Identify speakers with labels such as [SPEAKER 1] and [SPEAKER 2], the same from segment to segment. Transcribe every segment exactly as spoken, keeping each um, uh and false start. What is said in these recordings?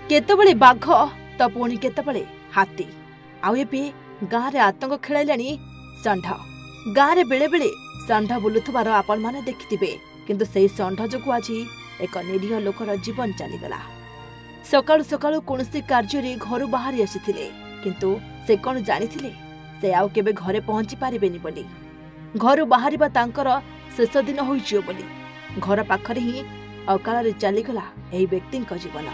[SPEAKER 1] केतबळे बाघ तो पुणी केतबळे हाथी आउ एबे गाँव रे आतंक खेलाइलानी षंढ। गाँव रे बेले बेले षंढ बुलुथुबार आपण माने देखिथिबे, किंतु सेही षंढ जोगु आज एक निरीह लोकर जीवन चलीगला। सकाळु सकाळु कोनसी कार्य घर बाहरी आसीथिले, किंतु से कोन जानिथिले से आउ केबे घरे पहुंची पारिबेनी बोली। घर बाहरिबा तांकर शेष दिन होइजियो बोली घर पाखरे ही अकाल चलीगला एही व्यक्ति जीवन।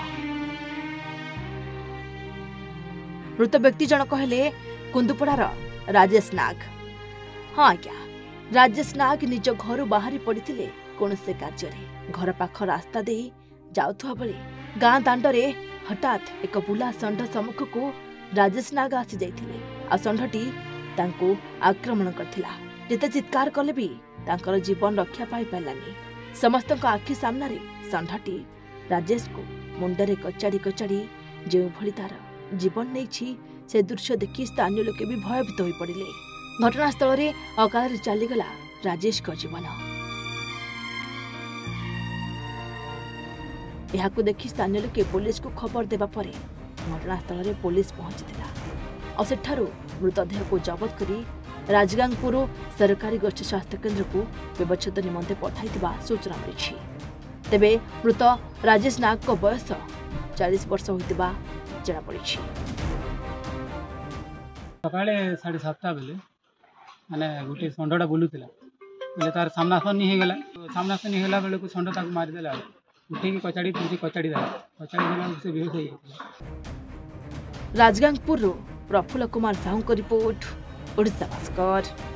[SPEAKER 1] मृत व्यक्ति जनक हेले कुंदुपड़ार राजेश नाग। हाँ आज्ञा, राजेश नाग निज घर बाहरी पड़ते कौन से कार्य घर पाख रास्ता दे जाउथुआ बेले गाँ दांडरे हठात एक बुला षंढ सम्मुख को राजेश नाग आसी जाइथिले। आ षंढटी तांको आक्रमण करथिला। जेते चित्कार कले भी तांकर जीवन रक्षा पाई पालानी। समस्त आखि सामने षंढटी राजेश को मुंडरे कचाड़ी कचाड़ी जो भली तार जीवन नहीं से दृश्य देखि स्थानीय लोके भी भयभीत हो पड़े। घटनास्थल में अकाल चलीगला राजेश का जीवन। यह देखि स्थानीय लोके पुलिस को खबर देवा परे घटनास्थल में पुलिस पहुंची और सेठारु मृतदेह को जबत करी राजगांगपुर सरकारी गोष्ठी स्वास्थ्य केन्द्र को व्यवच्छेद निमंते पठाइथिबा सूचना मिली। तेबे मृत राजेश नाग को बयस चालीस वर्ष होइतिबा जଣା पड़ी।
[SPEAKER 2] सकाळे साढ़े सातटा बेले माने गोटे षंढटा बुलुला बोले तार सामनासामनी हो गला। सामनासामनी होला बेले को षंढ ताको मारी देला। उठेकी कचाड़ी तुमची कचाड़ी देला कचाड़ी देला से बेहोश हो गया।
[SPEAKER 1] राजगांगपुर प्रफुल्ल कुमार साहू को रिपोर्ट ओडिशा भास्कर।